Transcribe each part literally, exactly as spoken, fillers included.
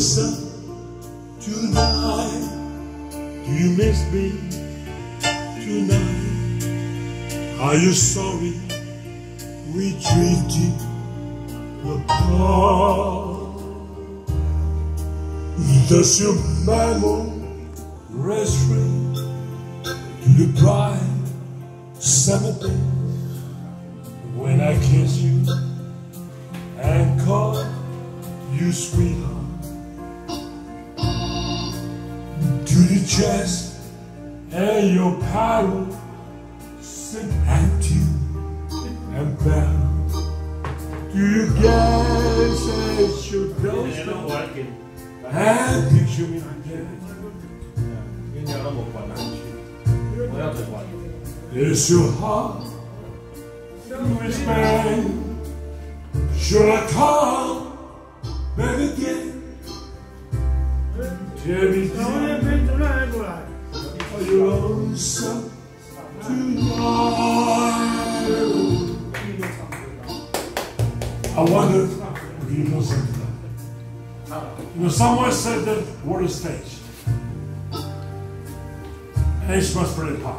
listen tonight? Do you miss me tonight? Are you sorry we drifted apart? Does your memory rest free to the bright summer days when I kiss you and call you sweetheart? To the chest and your power sit empty and bound. Do you guess at your doorstep and picture me again? Is your heart always mine? Should I come back again? Tell me, are you lonesome tonight? I wonder if you know something. You know, someone said that world is staged. And it's much pretty hard.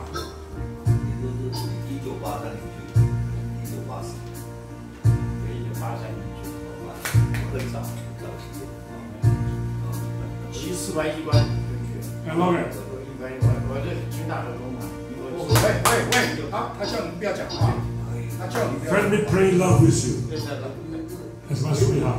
I love it. 我这军大合工嘛。喂喂喂，有他，他叫你不要讲话，他叫你不要。 Let me pray love with you. That's my sweetheart.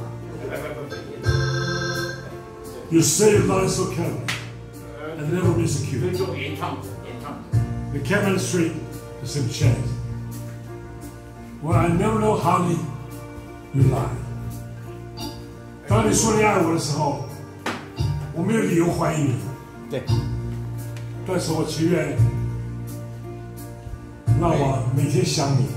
You say your love is so caring and never miss a cue. The chemistry is in change. Well, I never know how you lie. 当你说你爱我的时候，我没有理由怀疑你。 对。 但是我祈愿让我每天想你。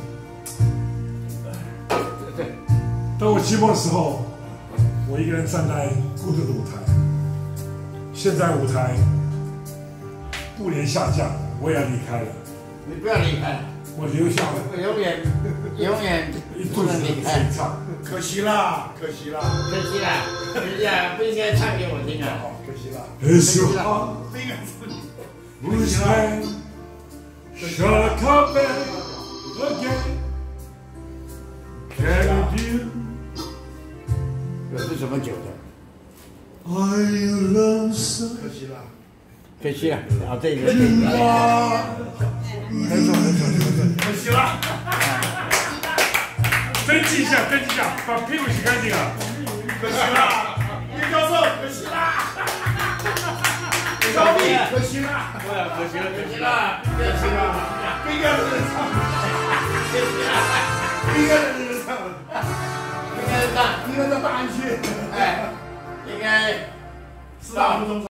对。 当我寂寞的时候，我一个人站在孤独的舞台。现在舞台布帘下降，我也要离开了。 你不要离开。我留下了。 我永远永远不能离开。可惜啦，可惜啦，可惜啦，可惜啦，不应该唱给我听啊！可惜啦，可惜啦，不应该唱。可惜啦。Shall I come back again? Can you? 这是什么酒的？ Are you lonesome? 可惜了，可惜了，啊，这个，没错没错没错，可惜了， 登记一下，登记一下，把屁股洗干净啊！ 可惜了，叶教授，可惜了，小弟，可惜了，可惜了，可惜了，可惜了，不应该是人唱，可惜了，不应该是人唱，应该是唱，应该是大安区，哎，应该四大附中。